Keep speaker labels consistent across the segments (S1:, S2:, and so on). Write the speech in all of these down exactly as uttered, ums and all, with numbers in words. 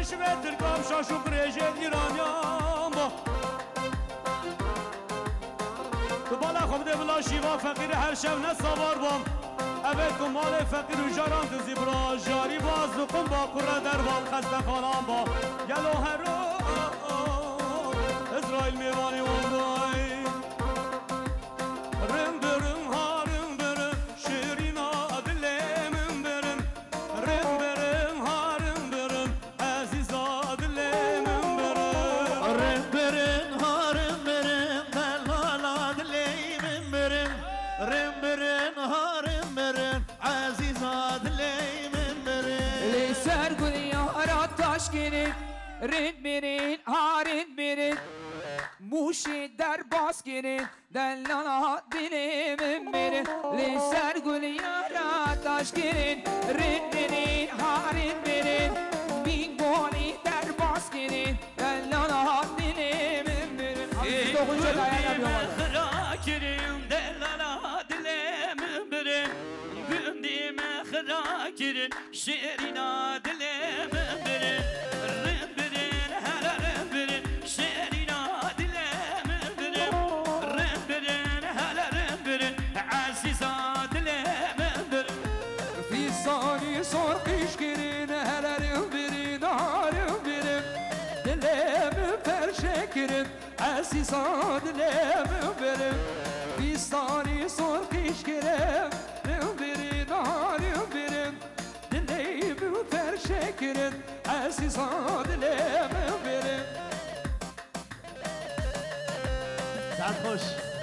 S1: شبه ترکام شاشو قریجه ایرانیان با تو بالا خوب ده بلا شیوا فقیر هر شب نسابار بام اوه کمال فقیر و جاران تو زیبرا جاری باز نقم با قره در بال خسته خانان با گلو هر رو اسرائیل میوانی وندای رم برم ها رم برم شیرین آدلم برم رم برم ها رم برم عزیز آدلم برم
S2: رم برم ها رم برم دلال آدلم برم رم برم ها رم برم عزیز آدلم برم
S3: لی سر گلی یارا تاش گیرین رین برین هارین برین موشی در باز گیرین دلانا دلیم برین لی سر گلی یارا تاش گیرین رین برین هارین برین بینگولی در باز گیرین دلانا دلیم برین
S1: خرا کریم دلالا دلیم برین بندیم خرا کریم شیرینا دلیم برین رم برین هلا رم برین شیرینا دلیم برین رم برین هلا رم برین عزیزا دلیم برین
S3: فی ثانی سرخیش گیرین هلا رم برین هارم برین دلیم فرشه گیرین عزیزا دلیم برین فی ثانی سرخیش گیرین رم برین هارم برین دلیم فرشه گیرین عزیزا دلیم برین
S2: سعد خوش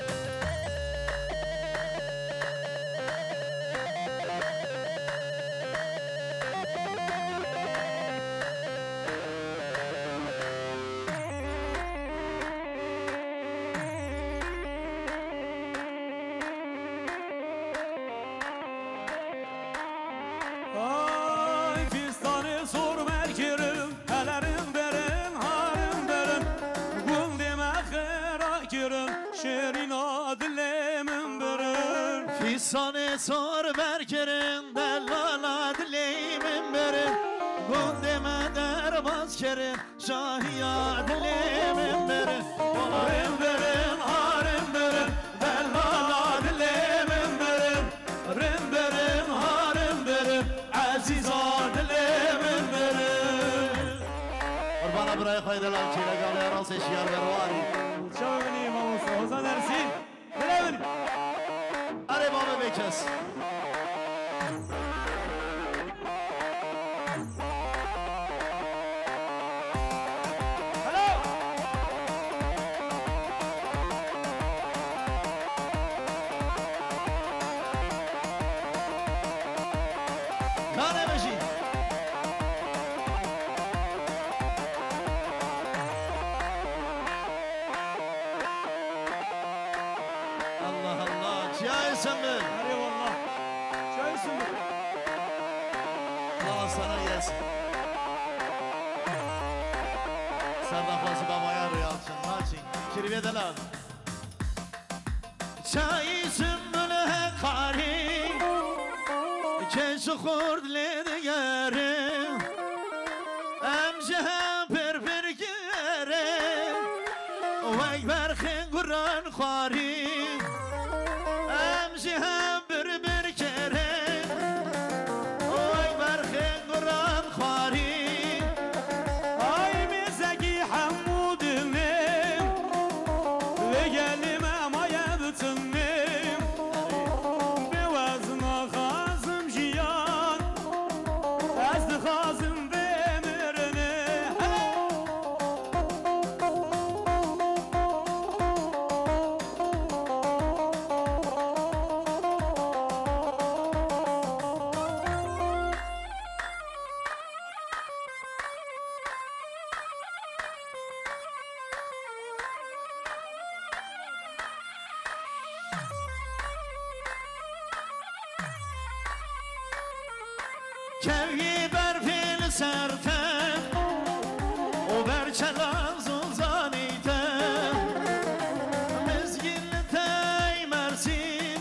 S1: Ay fistanı sor merkerim helerim berim harim berim Gül deme khera kirim şerin adlemin berim
S2: Fisanı sor berkerim dellala dileğimin berim Gundeme derbaz kerim şahiya dileğimin berim
S1: Harim berim harim berim dellala dilemin berim Rim berim harim berim aziz adlemin berim
S2: Kurbana buraya kaydılar çile galı yaral seçiyar vervari
S1: Çavini mamusa Ozan Ersin Bilemin
S2: Hadi baba bekes Eyvallah.
S1: Eyvallah. Çaysın.
S2: Allah sana gelsin. Serdafası babaya rüyalçın. Maçın. Kirvedeler. Çaysın böyle kari. Keşi kurdledi yerim. Emce per per yerim. Vay berkin Kur'an kari. Emzihem bir bir kere Oy berkin Kur'an khari
S1: Ay mezeki Hamud'im Ve gelime mayabtım Be vazna khazım jiyan Az khazım ve mirne
S2: Kevgi berfil serten O berçelan zuzaniten Mezgin teymersin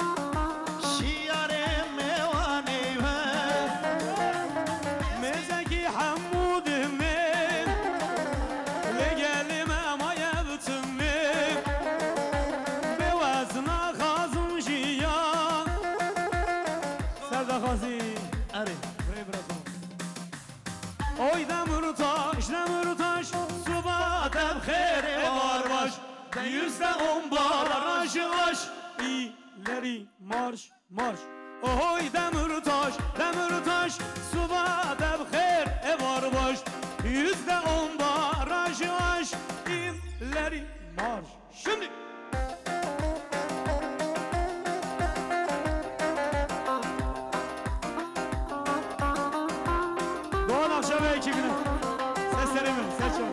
S2: Şiarem mevaneyver
S1: Mezeki Hamud'im برازی
S2: اره
S1: برای برازم اوی دمرتاش دمرتاش صبح دم خیر بار باش دیوزده اون باراش باش ایلری مارش مارش اوی دمرتاش دمرتاش صبح دم خیر بار باش دیوزده اون باراش باش ایلری مارش şimdi Doğan akşam ekibine seslerimi seçiyorum.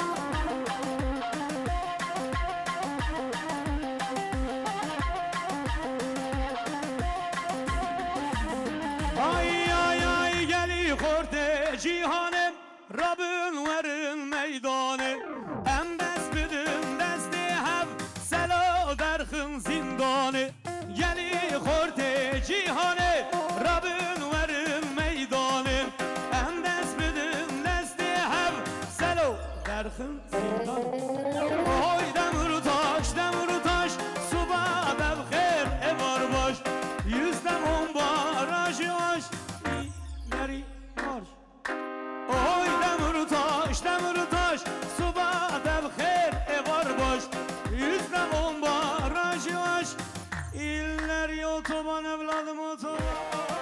S1: Ay ay ay geli korte cihanım Rabbin verin meydanı Em dest bidin desti hev selo derhin zindanı Geli korte cihanı Rabbin verin meydanı Em dest bidin desti hev selo derhin zindanı Oy demir taş demir taş suba dev khair evar baş Yüzden on baraj yaş ileri marş Oy demir taş demir taş suba dev khair evar baş Yüzden on baraj yaş ileri otoban evladım otoban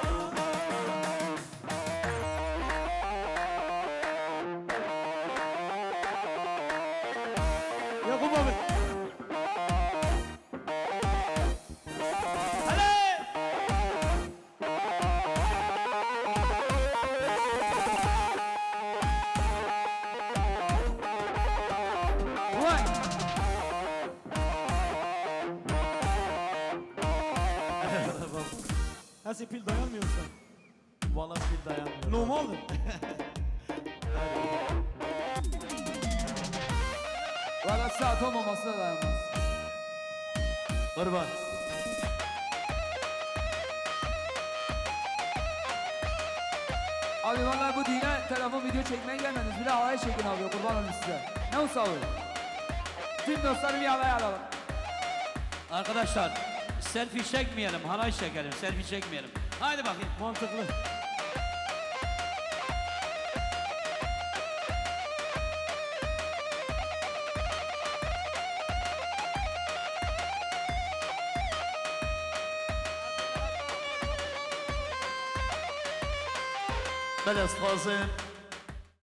S1: Yakup abi Nasıl pil dayanmıyorsa?
S2: Valla pil dayanmıyor.
S1: Normaldir.
S3: Valla saat olmaması da dayanmaz.
S2: Kurban.
S3: Abi vallahi bu düğüne telefon video çekmeye gelmediniz. Bir de halay çekin abi, kurban olun size. Ne olsa olur. Tüm dostlarım bir halay alalım.
S4: Arkadaşlar selfie çekmeyelim, halay çekelim, selfie çekmeyelim. Haydi bakayım.
S1: Mantıklı.
S2: بله استخوازم